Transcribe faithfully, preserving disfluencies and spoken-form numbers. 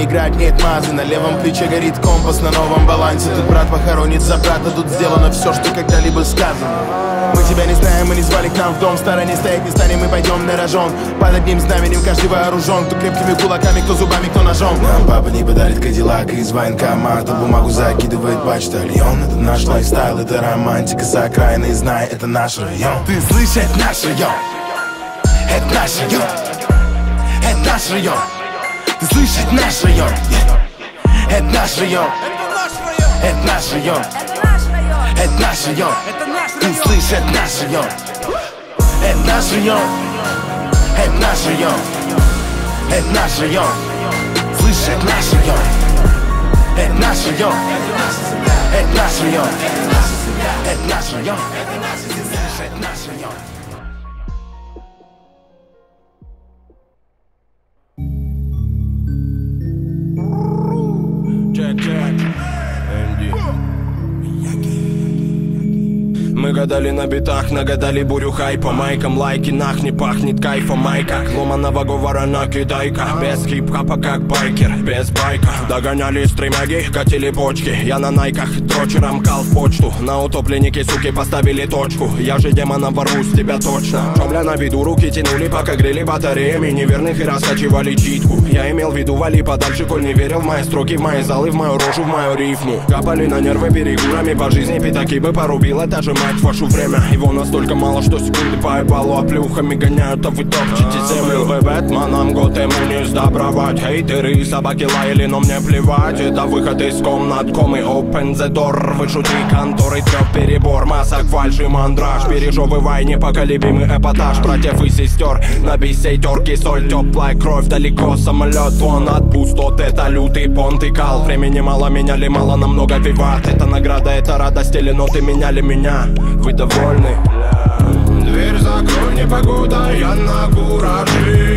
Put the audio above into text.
не играть, нет мазы. На левом плече горит компас на новом балансе. Тут брат похоронит за брата, тут сделано все, что когда-либо сказано. Мы тебя не знаем, мы не звали к нам в дом. В стороне стоять не станем, мы пойдем на рожон. Под одним знаменем каждый вооружен. Кто крепкими кулаками, кто зубами, кто ножом. Нам папа не подарит кадиллак из военкомата. Бумагу закидывает почтальон. Это наш лайфстайл, это романтика с окраины. Знай, это наш район. Ты слышишь, это наш район. Это наш район. Это наш район. Ты слышишь, это наш район. Это наш район. Это наш район. Это наш район. Ты слышишь, это наш район. Это наш район. Это наш район. Это наш район. Слышишь, это наш район. Это наш район. Это наш район. Это наш район. Слышишь, это наш район. Мы гадали на битах, нагадали бурю хайпа. Майком лайки, нах не пахнет кайфом. Майка, ломаного говора на китайка. Без хип-хапа как байкер, без байка. Догоняли стремяги, катили почки. Я на найках, дрочером кал в почту. На утопленнике, суки, поставили точку. Я же демоном ворвусь, тебя точно. Шобля на виду, руки тянули, пока грели батареями неверных и раскачивали читку. Я имел в виду, вали подальше, коль не верил в мои строки, в мои залы, в мою рожу, в мою рифму. Капали на нервы перегурами по жизни, пятаки бы порубила та же мать. Вашу время, его настолько мало, что секунды по ебалу оплюхами гоняют, а вы топчете землю. Вы Бэтменом год ему не сдобровать. Хейтеры и собаки лаяли, но мне плевать. Это выход из комнат, комы, open the door. Вышути конторы, трёх перебор, масок, фальши, мандраж. Пережевывай непоколебимый эпатаж братьев и сестер. На бисейтерке соль, теплая кровь, далеко самолет. Вон от пустот, это лютый понтыкал. Времени мало, меняли мало, намного виват. Это награда, это радость, или ноты меняли меня. Вы довольны? Дверь закрой, непогода, я на кураже.